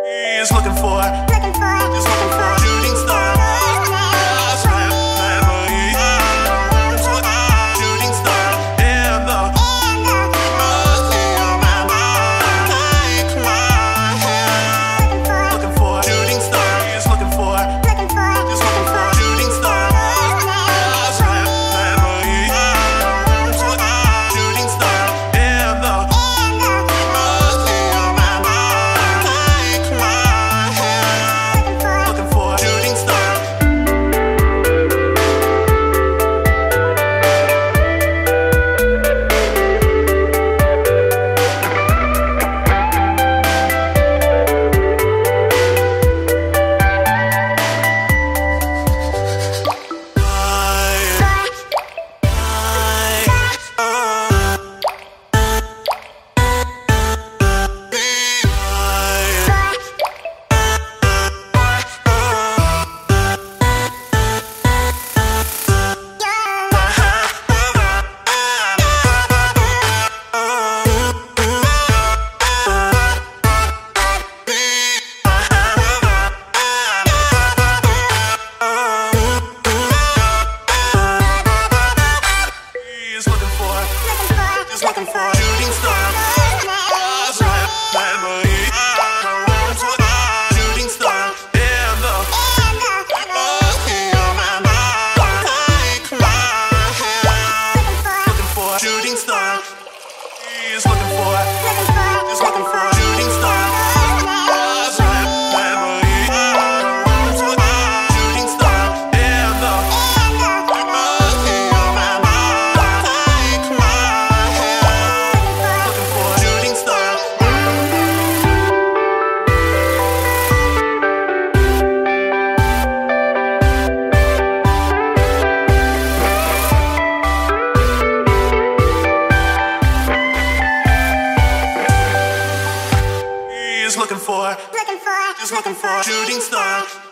He's looking for a shooting star. Shooting star in the take my hand. Looking for a shooting star. He's looking for a shooting star. Shooting star in the looking for a shooting star. Shooting star in the looking for a shooting star. He's looking for a shooting star. Looking for a shooting star.